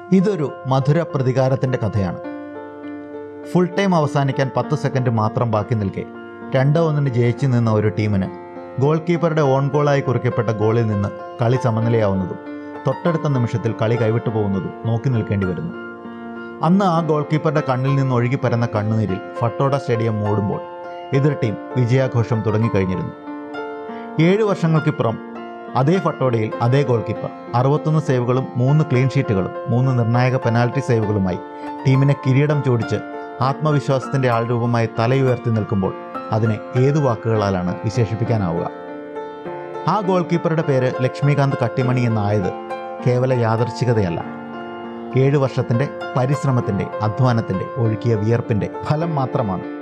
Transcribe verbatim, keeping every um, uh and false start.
ഇതൊരു മധുര പ്രതികാരത്തിൻ്റെ കഥയാണ്. Full time അവസാനിക്കാൻ പത്ത് സെക്കൻഡ് മാത്രം ബാക്കി നിൽക്കെ രണ്ട് ഒന്നിന് ജയിച്ചു നിന്ന ഒരു ടീമിന് ഗോൾ കീപ്പറുടെ ഓൺ ഗോളായി കുറിക്കപ്പെട്ട ഗോളിൽ നിന്ന് കളി സമനിലയാവുന്നതും തൊട്ടടുത്ത നിമിഷത്തിൽ കളി കൈവിട്ടു പോകുന്നതും നോക്കി നിൽക്കേണ്ടി വരുന്നു. അന്ന് ആ ഗോൾ കീപ്പറുടെ കണ്ണിൽ നിന്ന് ഒഴുകി പരന്ന കണ്ണുനീരിൽ ഫട്ടോഡ സ്റ്റേഡിയം മൂടുമ്പോൾ എതിർ ടീം വിജയാഘോഷം തുടങ്ങിക്കഴിഞ്ഞിരുന്നു. ഏഴ് വർഷങ്ങൾക്കിപ്പുറം അതേ ഫട്ടോഡയിൽ അതേ ഗോൾ കീപ്പർ അറുപത്തൊന്ന് സേവുകളും മൂന്ന് ക്ലീൻ ഷീറ്റുകളും മൂന്ന് നിർണായക പെനാൽറ്റി സേവുകളുമായി ടീമിനെ കിരീടം ചോടിച്ച് ആത്മവിശ്വാസത്തിൻ്റെ ആൾരൂപമായി തലയുയർത്തി നിൽക്കുമ്പോൾ അതിനെ ഏതു വാക്കുകളാലാണ് വിശേഷിപ്പിക്കാനാവുക? ആ ഗോൾ കീപ്പറുടെ പേര് ലക്ഷ്മികാന്ത് കട്ടിമണി എന്നായത് കേവല യാദർച്ഛികതയല്ല, ഏഴു വർഷത്തിൻ്റെ പരിശ്രമത്തിൻ്റെ, അധ്വാനത്തിൻ്റെ, ഒഴുക്കിയ വിയർപ്പിൻ്റെ ഫലം മാത്രമാണ്.